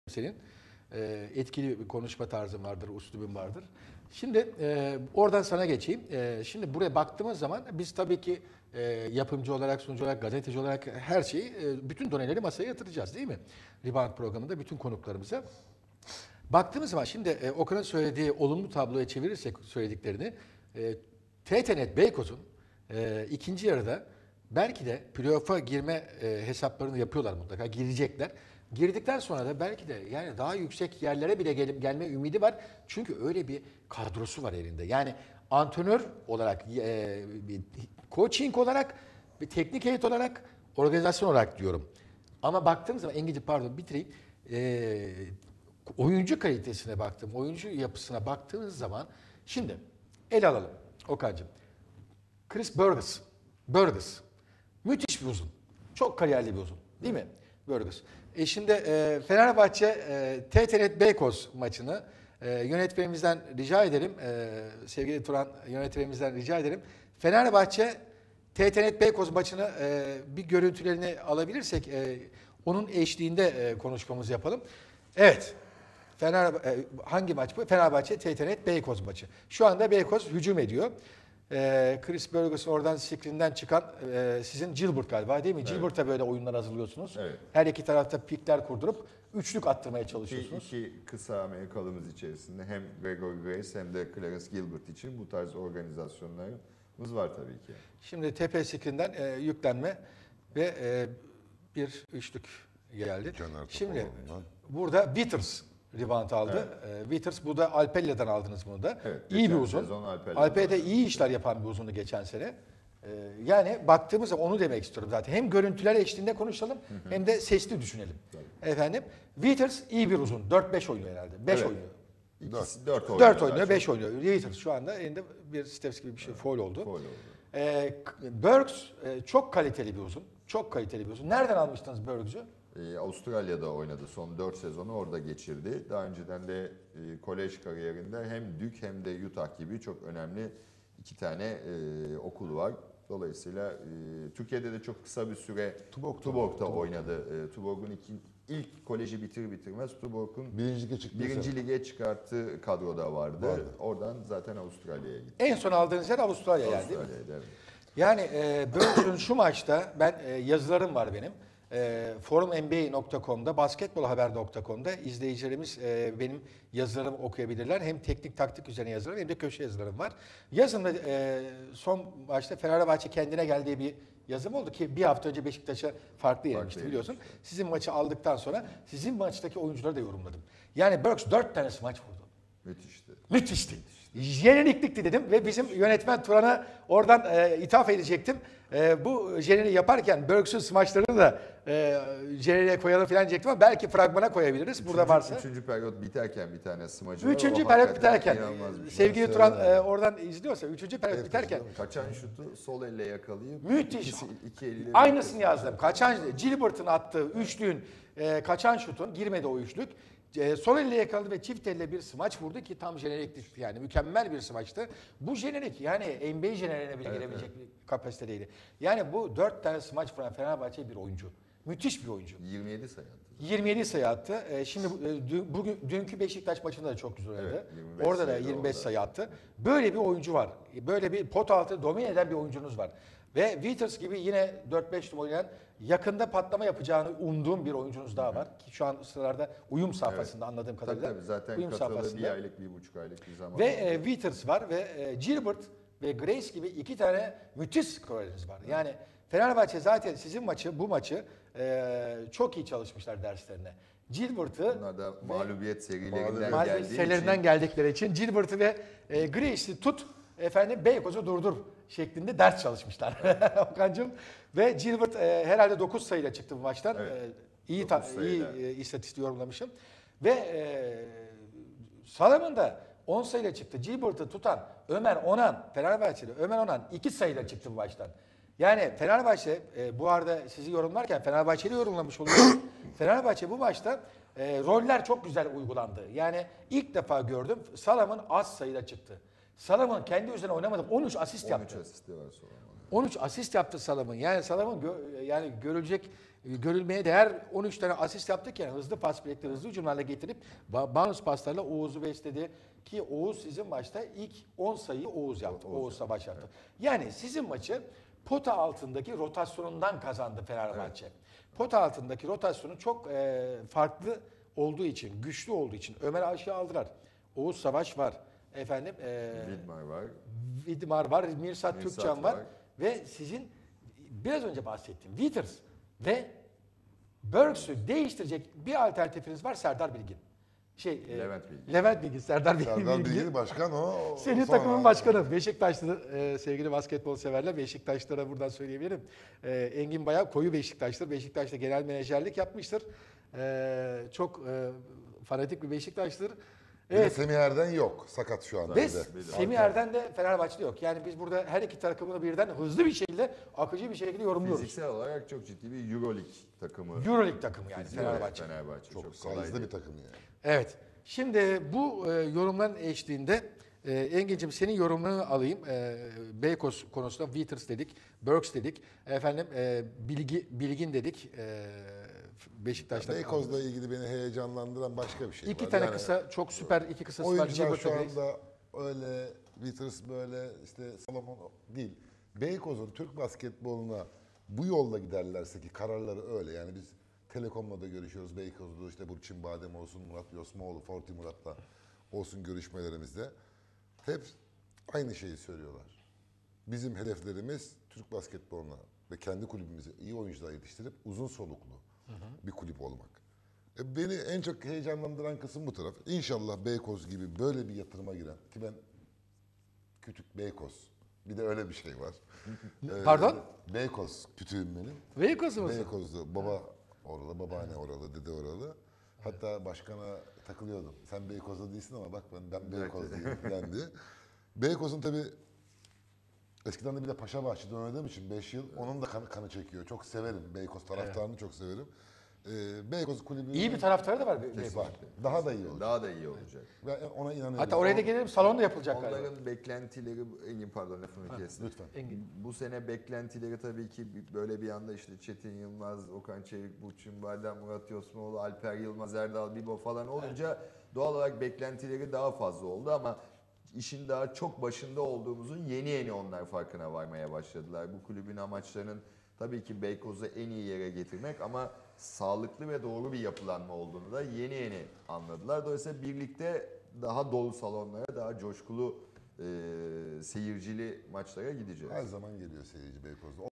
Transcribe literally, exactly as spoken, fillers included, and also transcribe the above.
senin. E, etkili bir konuşma tarzın vardır, üslubun vardır. Şimdi e, oradan sana geçeyim. E, şimdi buraya baktığımız zaman biz tabii ki e, yapımcı olarak, sunucu olarak, gazeteci olarak her şeyi, e, bütün doneleri masaya yatıracağız değil mi? Rebound programında bütün konuklarımıza. Baktığımız zaman şimdi e, Okan'ın söylediği olumlu tabloya çevirirsek söylediklerini, e, T T Net Beykoz'un e, ikinci yarıda belki de playoff'a girme e, hesaplarını yapıyorlar mutlaka, girecekler. Girdikten sonra da belki de yani daha yüksek yerlere bile gelip gelme ümidi var. Çünkü öyle bir kadrosu var elinde. Yani antrenör olarak, e, bir coaching olarak, bir teknik heyet olarak, organizasyon olarak diyorum. Ama baktığımız zaman Engin'ci pardon bitireyim. E, oyuncu kalitesine baktım, oyuncu yapısına baktığımız zaman şimdi ele alalım Okan'cığım. Chris Burgess. Burgess. Müthiş bir uzun. Çok kariyerli bir uzun. Değil mi? Burgess. E şimdi e, Fenerbahçe e, T T Net Beykoz maçını e, yönetmenimizden rica ederim. E, sevgili Turan yönetmenimizden rica ederim. Fenerbahçe T T Net Beykoz maçını e, bir görüntülerini alabilirsek e, onun eşliğinde e, konuşmamızı yapalım. Evet. Fener, e, hangi maç bu? Fenerbahçe T T Net Beykoz maçı. Şu anda Beykoz hücum ediyor. Ee, Chris Burgess oradan screen'den çıkan e, sizin Gilbert galiba değil mi? Evet. Gilbert'a böyle oyunlar hazırlıyorsunuz. Evet. Her iki tarafta pikler kurdurup üçlük attırmaya çalışıyorsunuz. İki, iki kısa Amerikalımız içerisinde hem Gregory Grace hem de Clarence Gilbert için bu tarz organizasyonlarımız var tabii ki. Şimdi tepe screen'den e, yüklenme ve e, bir üçlük geldi. Caner Şimdi Topaloğlu'ndan. burada Witters rebound aldı. Evet. E, Witters bu da Alpella'dan aldınız bunu da. Evet, iyi bir uzun. Alpella'da iyi işler yapan bir uzundu geçen sene. E, yani baktığımız zaman onu demek istiyorum zaten. Hem görüntüler eşliğinde konuşalım hı hı. hem de sesli düşünelim. Tabii. Efendim Witters iyi bir uzun. dört beş oynuyor herhalde. beş evet. oynuyor. İkisi dört oynuyor. dört oynuyor, beş oynuyor. Witters şu anda elinde bir Steps gibi bir şey evet. foul oldu. Foul oldu. E, Burks e, çok kaliteli bir uzun. Çok kaliteli bir uzun. Nereden almıştınız Burks'u? Ee, Avustralya'da oynadı. Son dört sezonu orada geçirdi. Daha önceden de e, kolej kariyerinde hem Duke hem de Utah gibi çok önemli iki tane e, okul var. Dolayısıyla e, Türkiye'de de çok kısa bir süre Tuborg'da, Tuborg'da oynadı. E, Tuborg'un iki, ilk koleji bitir bitirmez Tuborg'un birinci lige, birinci lige çıkarttığı kadroda vardı. vardı. Oradan zaten Avustralya'ya gitti. En son aldığınız yer Avustralya yani değil mi? Evet. Yani e, Burks'un şu maçta ben e, yazılarım var benim. E, forum N B A nokta com'da, basketbolhaber nokta com'da izleyicilerimiz e, benim yazılarımı okuyabilirler. Hem teknik taktik üzerine yazılarım hem de köşe yazılarım var. Yazımda e, son maçta Fenerbahçe kendine geldiği bir yazım oldu ki bir hafta önce Beşiktaş'a farklı yenilmişti biliyorsun. Sizin maçı aldıktan sonra sizin maçtaki oyuncuları da yorumladım. Yani Burks dört tane smaç vurdu. Müthişti. Müthişti. Yeniliklikti dedim ve bizim yönetmen Turan'a oradan e, ithaf edecektim. E, bu jeneriği yaparken Burks'un smaçlarını da e, jeneriğe koyalım falan diyecektim ama belki fragmana koyabiliriz Üçüncü, burada varsa. Üçüncü periyot biterken bir tane smacı var. Üçüncü periyot biterken, sevgili şey. Turan e, oradan izliyorsa, üçüncü periyot evet, biterken. Kaçan şutu sol elle yakalayıp. Müthiş. Ikisi, iki eliyle aynısını yazdım. Kaçan, Gilbert'ın attığı üçlüğün e, kaçan şutun, girmedi o üçlük. E, sol elle yakaladı ve çift elle bir smaç vurdu ki tam jeneriklik yani mükemmel bir smaçtı. Bu jenerik yani N B A jeneriğine bile evet, girebilecek evet. bir kapasitedeydi. Yani bu dört tane smaç vuran Fenerbahçe bir oyuncu. Müthiş bir oyuncu. yirmi yedi sayı attı. yirmi yedi sayı attı. E, şimdi e, bugün dünkü Beşiktaş maçında da çok güzel oynadı. Evet, orada da yirmi beş sayı attı. Böyle bir oyuncu var. Böyle bir pot altı domine eden bir oyuncunuz var. Ve Witters gibi yine dört beş numara oynayan yakında patlama yapacağını umduğum bir oyuncunuz daha var. Ki şu an sıralarda uyum safhasında evet. anladığım kadarıyla. Tabii, tabii. Zaten uyum katılı bir aylık, bir buçuk aylık bir zaman. Ve e, Witters var ve e, Gilbert ve Grace gibi iki tane müthiş skoreriniz var. Evet. Yani Fenerbahçe zaten sizin maçı, bu maçı e, çok iyi çalışmışlar derslerine. Gilbert'ı bunlar da mağlubiyet serilerinden mağlubiyet geldiği serilerinden için. geldikleri için Gilbert'ı ve e, Grace'i tut efendim Beykoz'u durdur şeklinde ders çalışmışlar Okan'cığım. Ve Gilbert e, herhalde dokuz sayıyla çıktı bu maçtan. Evet, e, iyi ta, iyi e, istatistiği yorumlamışım. Ve e, Salam'ın da on sayıyla çıktı. Gilbert'ı tutan Ömer Onan, Fenerbahçeli Ömer Onan iki sayıyla çıktı bu maçtan. Yani Fenerbahçe, e, bu arada sizi yorumlarken Fenerbahçe'yi yorumlamış oluyorum. Fenerbahçe bu maçta e, roller çok güzel uygulandı. Yani ilk defa gördüm Salam'ın az sayıyla çıktı. Salam'ın kendi üzerine oynamadım. on üç asist yaptı. on üç asisti var sonra. on üç asist yaptı Salam'ın. Yani Salam'ın gö yani görülecek e, görülmeye değer on üç tane asist yaptık yani hızlı pas bilekleri hızlı hücumlarla getirip ba- bounce paslarla Oğuz'u besledi. Ki Oğuz sizin maçta ilk on sayıyı Oğuz yaptı. Oğuz Oğuz Savaş yaptı. Yani sizin maçı pota altındaki rotasyonundan kazandı Fenerbahçe. Pota altındaki rotasyonu çok e, farklı olduğu için, güçlü olduğu için Ömer Aşık'ı aldılar. Oğuz Savaş var. Efendim e, Vidmar var. Vidmar var, Mirsat, Mirsat Türkcan var. var. Ve sizin biraz önce bahsettiğim Witters ve Burks'ü değiştirecek bir alternatifiniz var Serdar Bilgin. Şey, e, Levent Bilgin. Levent Bilgin, Serdar Bilgin. Serdar Bilgili başkan o. Senin sonra- takımın başkanı. Beşiktaşlı e, sevgili basketbol severler. Beşiktaşlara buradan söyleyebilirim. E, Engin bayağı koyu Beşiktaşlıdır. Beşiktaş'ta genel menajerlik yapmıştır. E, çok e, fanatik bir Beşiktaşlıdır. Bir de Evet. Semih Erden yok. Sakat şu anda. Ve bir de. Semih Erden de Fenerbahçe'de yok. Yani biz burada her iki takımını birden hızlı bir şekilde, akıcı bir şekilde yorumluyoruz. Fiziksel olarak çok ciddi bir Euroleague takımı. Euroleague takımı yani Fiziksel olarak Fenerbahçe. Fenerbahçe. Çok, Çok kolay sayızlı değil. bir takım yani. Evet. Şimdi bu e, yorumların eşliğinde e, Engin'cim senin yorumunu alayım. E, Beykoz konusunda Witters dedik, Burks dedik, efendim e, Bilgi, Bilgin dedik. E, Beşiktaş'ta. Beykoz'la ilgili beni heyecanlandıran başka bir şey İki var. tane Yani kısa, çok süper iki kısası var. oyuncular Cibo şu Togreis. anda öyle Vitters böyle işte Salomon değil. Beykoz'un Türk basketboluna bu yolla giderlerse ki kararları öyle. Yani biz Telekom'la da görüşüyoruz. Beykoz'da işte Burçin Badem olsun, Murat Yosmaoğlu, Forti Murat'la olsun görüşmelerimizde. Hep aynı şeyi söylüyorlar. Bizim hedeflerimiz Türk basketboluna ve kendi kulübümüze iyi oyuncular yetiştirip uzun soluklu bir kulüp olmak. E beni en çok heyecanlandıran kısım bu taraf. İnşallah Beykoz gibi böyle bir yatırıma giren ki ben kütük Beykoz. Bir de öyle bir şey var. Ee, Pardon? Beykoz kütüğüm benim. Beykoz'u musun? Beykoz'da baba oralı, babaanne oralı, dede oralı. Hatta başkana takılıyordum. Sen Beykoz'da değilsin ama bak ben, ben Beykoz'dayım falan diye. Beykoz'un tabii eskiden de bir de Paşabahçe'de oynadığım için beş yıl onun da kanı, kanı çekiyor. Çok severim Beykoz taraftarını çok severim. Ee, Beykoz kulübü İyi bir taraftarı da var Be- Beykoz. var. Daha da iyi olacak. Daha da iyi olacak. Ve ona inanıyorum. Hatta oraya da gelelim, salonda yapılacak galiba. Onların beklentileri, Engin pardon lafını kestim. Lütfen. Engin. Bu sene beklentileri tabii ki bir- böyle bir anda işte Çetin Yılmaz, Okan Çevik, Burçin Badem, Murat Yosmaoğlu, Alper Yılmaz, Erdal Bibo falan olunca doğal olarak beklentileri daha fazla oldu ama işin daha çok başında olduğumuzun yeni yeni onlar farkına varmaya başladılar. Bu kulübün amaçlarının tabii ki Beykoz'u en iyi yere getirmek ama sağlıklı ve doğru bir yapılanma olduğunu da yeni yeni anladılar. Dolayısıyla birlikte daha dolu salonlara, daha coşkulu e, seyircili maçlara gideceğiz. Her zaman geliyor seyirci Beykoz'da.